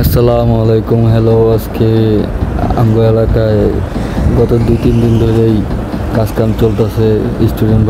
আসসালামু আলাইকুম। হ্যালো, আজকে আমগো এলাকায় গত 2-3 দিন ধরেই কাজকাম চলতেছে। স্টুডেন্ট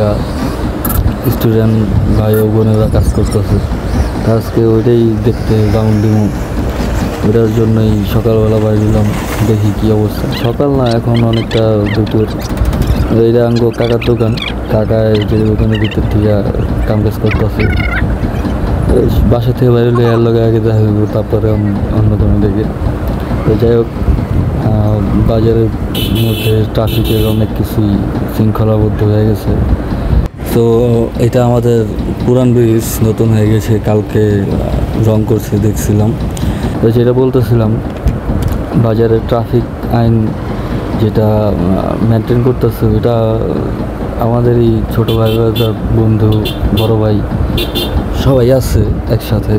ভাই ও বোনেরা কাজ করতেছে। আজকে ওইটাই দেখতে রাউন্ড দিমু, ওটার জন্যই সকালবেলা বাইরেলাম, দেখি কি অবস্থা। সকাল না, এখন অনেকটা দুপুর। এইটা আমগো কাকার দোকান, কাকায় যে দোকানের ভিতর থেকে কাম কাজ করতেছে। বাসা থেকে বাইরে হলে এর লগে আগে দেখা যাবো, তারপরে অন্য কোনো দিকে। তো যাই হোক, বাজারের মধ্যে ট্রাফিকের অনেক কিছুই শৃঙ্খলাবদ্ধ হয়ে গেছে। তো এটা আমাদের পুরান ব্রিজ নতুন হয়ে গেছে, কালকে রং করছে দেখছিলাম। তো যেটা বলতেছিলাম, বাজারের ট্রাফিক আইন যেটা মেনটেন করতেছে, ওটা আমাদেরই ছোটো ভাই, বন্ধু, বড় ভাই সবাই আছে একসাথে।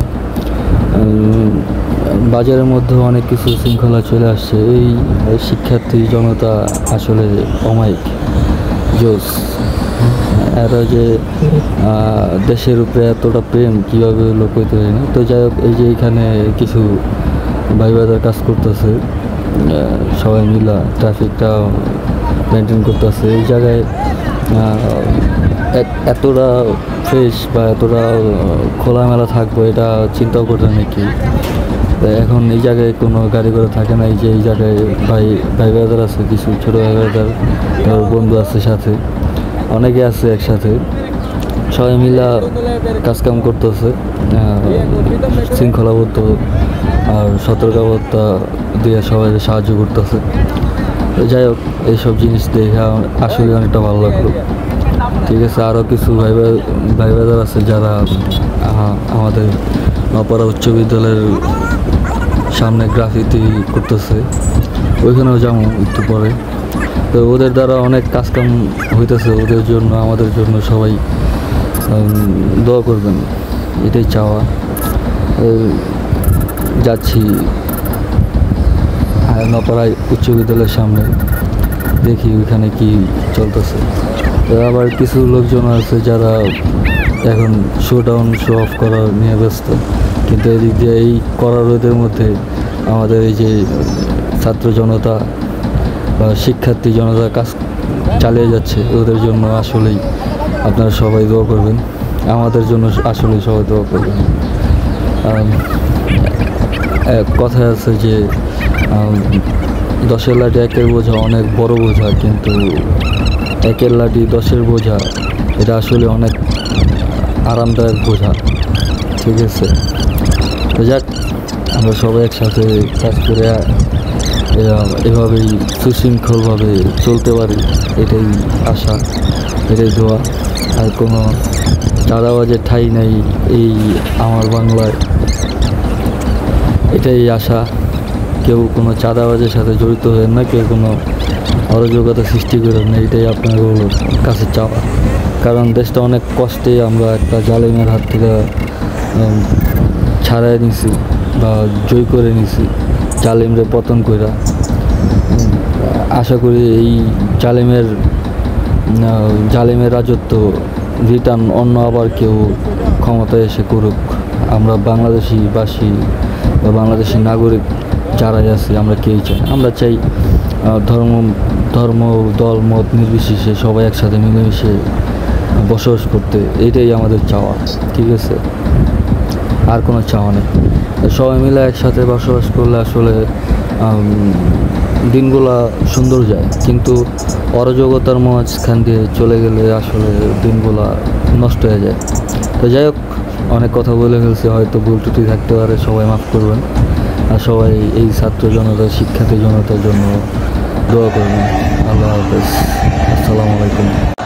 বাজারের মধ্যে অনেক কিছু শৃঙ্খলা চলে আসছে। এই শিক্ষার্থী জনতা আসলে অমায়িক জোস। এরা যে দেশের উপরে এতটা প্রেম কীভাবে লোক হইতে হয় না। তো যাই হোক, এই যে এখানে কিছু ভাই বাজার কাজ করতেছে, সবাই মিলা ট্রাফিকটা মেনটেন করতেছে। এই জায়গায় এতটা ফ্রেশ বা এতটা খোলামেলা থাকবো এটা চিন্তাও করে নাকি। এখন এই জায়গায় কোনো গাড়ি ঘোড়া থাকে না। এই যে এই জায়গায় ভাই ব্রাদার আছে, কিছু ছোটো ভাই ব্রাদার, তার বন্ধু আছে সাথে, অনেকে আছে একসাথে, সবাই মিলা কাজকাম করতেছে শৃঙ্খলাবদ্ধ আর সতর্কবার্তা দিয়ে সবাই সাহায্য করতেছে। যাই হোক, এইসব জিনিস দেখে আসলে অনেকটা ভালো লাগলো। ঠিক আছে, আরও কিছু ভাই ব্রাদার আছে যারা আমাদের নপাড়া উচ্চ বিদ্যালয়ের সামনে গ্রাফিতি করতেছে, ওইখানেও যাবো একটু পরে। তো ওদের দ্বারা অনেক কাজকাম হইতেছে, ওদের জন্য আমাদের জন্য সবাই দোয়া করবেন, এটাই চাওয়া। যাচ্ছি নপাড়ায় উচ্চ বিদ্যালয়ের সামনে, দেখি ওইখানে কি চলতেছে। আবার কিছু লোকজন আছে যারা এখন শো অফ করা নিয়ে ব্যস্ত, কিন্তু এদিক দিয়ে এই কড়া রোদের মধ্যে আমাদের এই যে ছাত্র জনতা বা শিক্ষার্থী জনতা কাজ চালিয়ে যাচ্ছে, ওদের জন্য আসলেই আপনারা সবাই দোয়া করবেন, আমাদের জন্য আসলেই সবাই দোয়া করবেন। কথায় আছে যে 10-এর লাঠি 1-এর বোঝা অনেক বড় বোঝা, কিন্তু 1-এর লাঠি 10-এর বোঝা এটা আসলে অনেক আরামদায়ক বোঝা। ঠিক আছে, তো যাক, আমরা সবাই একসাথে কাজ করে এভাবেই সুশৃঙ্খলভাবে চলতে পারি, এটাই আশা, এটাই দোয়া। আর কোনো চাঁদাবাজের ঠাঁই নাই এই আমার বাংলায়, এটাই আশা। কেউ কোনো চাঁদাবাজের সাথে জড়িত হয়ে না, কেউ কোনো অরাজকতা সৃষ্টি করেন না, এটাই আপনার কাছে চাওয়া। কারণ দেশটা অনেক কষ্টে আমরা একটা জালিমের হাত থেকে ছাড়াই নিছি বা জয় করে নিছি, জালিমরে পতন কইরা। আশা করি এই জালিমের রাজত্ব রিটার্ন অন্য আবার কেউ ক্ষমতায় এসে করুক। আমরা বাংলাদেশিবাসী বা বাংলাদেশি নাগরিক যারাই আছি, আমরা কেউই চাই, আমরা চাই ধর্ম দল মত নির্বিশেষে সবাই একসাথে মিলেমিশে বসবাস করতে, এইটাই আমাদের চাওয়া। ঠিক আছে, আর কোনো চাওয়া নেই। সবাই মিলে একসাথে বসবাস করলে আসলে দিনগুলা সুন্দর যায়, কিন্তু অরাজকতার মাঝখান দিয়ে চলে গেলে আসলে দিনগুলা নষ্ট হয়ে যায়। তো যাই হোক, অনেক কথা বলে ফেলছে, হয়তো ভুল ত্রুটি থাকতে পারে, সবাই মাফ করবেন। আর সবাই এই ছাত্র জনতা, শিক্ষার্থী জনতার জন্য দোয়া করবেন। আল্লাহ হাফেজ, আসসালামু আলাইকুম।